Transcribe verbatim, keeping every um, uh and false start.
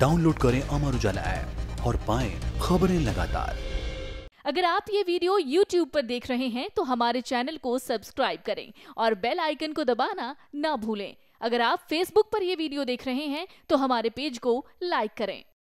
Download करें Amar Ujala app और पाएं खबरें लगातार। अगर आप ये वीडियो यूट्यूब पर देख रहे हैं तो हमारे चैनल को सब्सक्राइब करें और बेल आइकन को दबाना ना भूलें। अगर आप फेसबुक पर ये वीडियो देख रहे हैं तो हमारे पेज को लाइक करें।